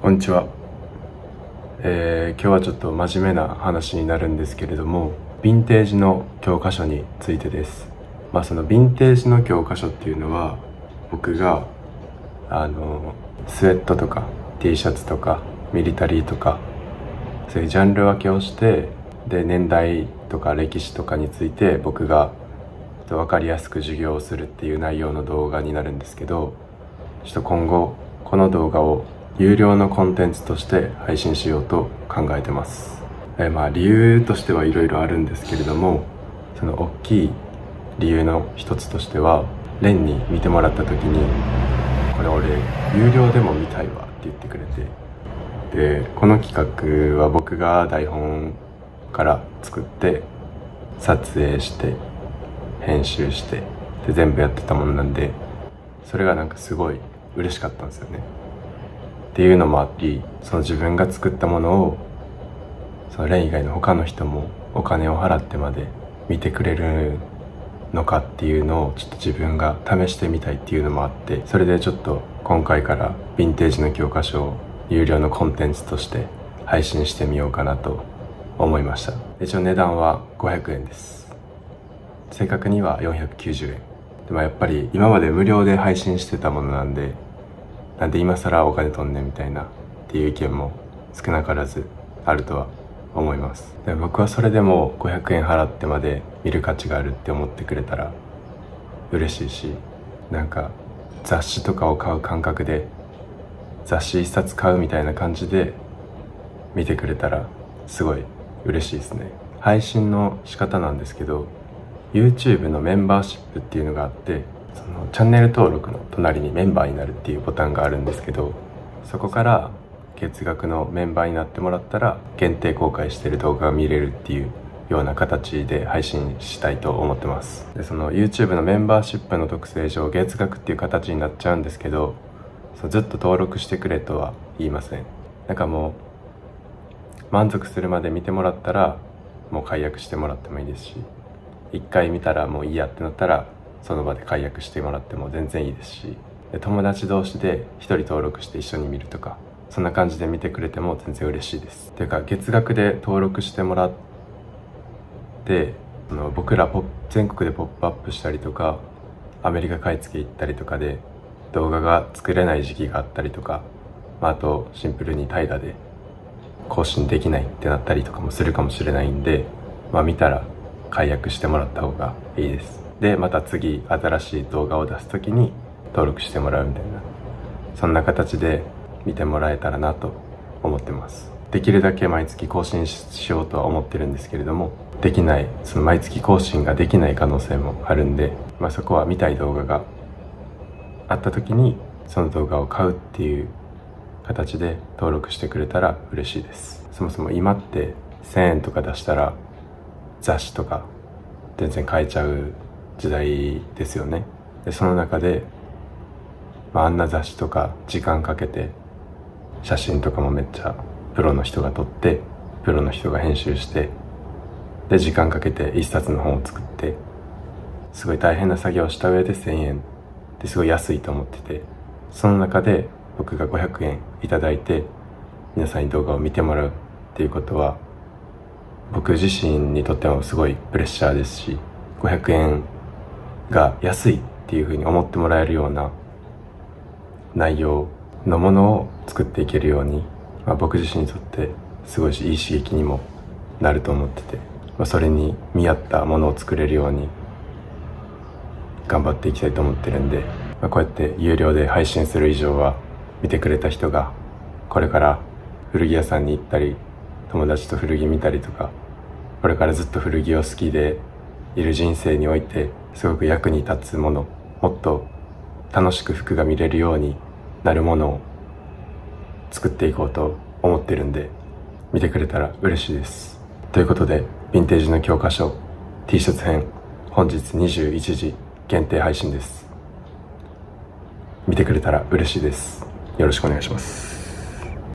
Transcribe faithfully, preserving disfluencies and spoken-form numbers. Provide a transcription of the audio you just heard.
こんにちは、えー、今日はちょっと真面目な話になるんですけれども、ヴィンテージの教科書についてです。まあそのヴィンテージの教科書っていうのは、僕があのスウェットとか T シャツとかミリタリーとかそういうジャンル分けをして、で年代とか歴史とかについて僕が分かりやすく授業をするっていう内容の動画になるんですけど、ちょっと今後この動画を有料のコンテンツとして配信しようと考えてます。えまあ理由としてはいろいろあるんですけれども、その大きい理由の一つとしては、レンに見てもらった時に「これ俺有料でも見たいわ」って言ってくれて、でこの企画は僕が台本から作って撮影して編集してで全部やってたものなんで、それがなんかすごい嬉しかったんですよね。っていうのもあり、その自分が作ったものをそのレン以外の他の人もお金を払ってまで見てくれるのかっていうのをちょっと自分が試してみたいっていうのもあって、それでちょっと今回からヴィンテージの教科書を有料のコンテンツとして配信してみようかなと思いました。一応値段はごひゃくえんです。正確にはよんひゃくきゅうじゅうえんでもやっぱり今まで無料で配信してたものなんで、なんで今更お金取んねんみたいなっていう意見も少なからずあるとは思います。で僕はそれでもごひゃくえん払ってまで見る価値があるって思ってくれたら嬉しいし、なんか雑誌とかを買う感覚で雑誌一冊買うみたいな感じで見てくれたらすごい嬉しいですね。配信の仕方なんですけど、 YouTube のメンバーシップっていうのがあって、そのチャンネル登録の隣にメンバーになるっていうボタンがあるんですけど、そこから月額のメンバーになってもらったら限定公開してる動画が見れるっていうような形で配信したいと思ってます。でその YouTube のメンバーシップの特性上月額っていう形になっちゃうんですけど、そのずっと登録してくれとは言いません。なんかもう満足するまで見てもらったらもう解約してもらってもいいですし、一回見たらもういいやってなったらその場で解約してもらっても全然いいですし、で友達同士で一人登録して一緒に見るとか、そんな感じで見てくれても全然嬉しいです。っていうか月額で登録してもらって、あの僕らポ全国でポップアップしたりとかアメリカ買い付け行ったりとかで動画が作れない時期があったりとか、まあ、あとシンプルに怠惰で更新できないってなったりとかもするかもしれないんで、まあ見たら解約してもらった方がいいです。でまた次新しい動画を出す時に登録してもらうみたいな、そんな形で見てもらえたらなと思ってます。できるだけ毎月更新しようとは思ってるんですけれども、できない、その毎月更新ができない可能性もあるんで、まあ、そこは見たい動画があった時にその動画を買うっていう形で登録してくれたら嬉しいです。そもそも今ってせんえんとか出したら雑誌とか全然買えちゃう時代ですよね。でその中で、まあ、あんな雑誌とか時間かけて写真とかもめっちゃプロの人が撮ってプロの人が編集して、で時間かけて一冊の本を作って、すごい大変な作業をした上でせんえんってすごい安いと思ってて、その中で僕がごひゃくえんいただいて皆さんに動画を見てもらうっていうことは、僕自身にとってもすごいプレッシャーですし、ごひゃくえんが安いっていうふうに思ってもらえるような内容のものを作っていけるように、まあ、僕自身にとってすごいいい刺激にもなると思ってて、まあ、それに見合ったものを作れるように頑張っていきたいと思ってるんで、まあ、こうやって有料で配信する以上は見てくれた人がこれから古着屋さんに行ったり友達と古着見たりとか、これからずっと古着を好きでいる人生においてすごく役に立つもの、もっと楽しく服が見れるようになるものを作っていこうと思ってるんで、見てくれたら嬉しいです。ということでヴィンテージの教科書 T シャツ編、本日にじゅういちじ限定配信です。見てくれたら嬉しいです。よろしくお願いします。